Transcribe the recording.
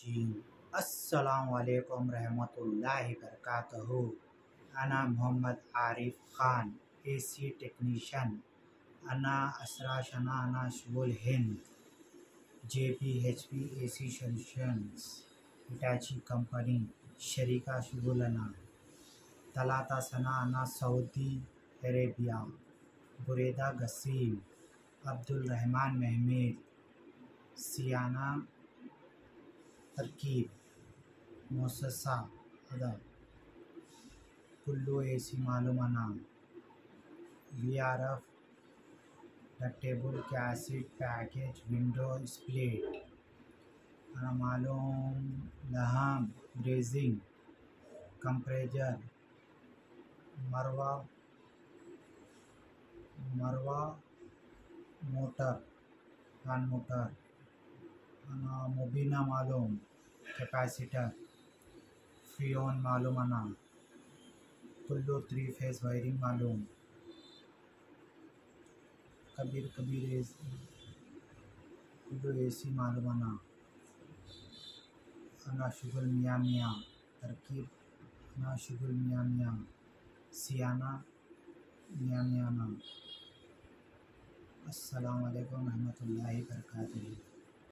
रजीम। अस्सलाम वालेकुम रहमतुल्लाहि बरकातहू। अना मोहम्मद आरिफ खान, एसी टेक्नीशियन। अना असरा शना अना शुगुल Hind, JPHP AC solutions, Hitachi company शरीका शुगुलना, तलाता सना अना Saudi Arabia, Buraidah Qassim, Abdul Rahman Mahmoud, सियाना तरकीब, मुअस्ससा अदब, कुल्लू एसी मालूमाना, VRF ductable cassette package window split, अना मालूम लहम ब्रेजिंग कंप्रेसर, मरवा मोटर फैन मोटर, अना मुबीना मालूम कैपेसिटर फ्रियोन मालूम अना कुल्लू 3 फेस वायरिंग मालूम कबीर कुल्लू एसी मालूम अना शुगुल मियाँ मियाँ तरकीब अना शुगुल मियाँ मियाँ सियाना मियाँ मियाँ ना। अस्सलाम वालेकुम रहमतुल्लाहि बरकातहू।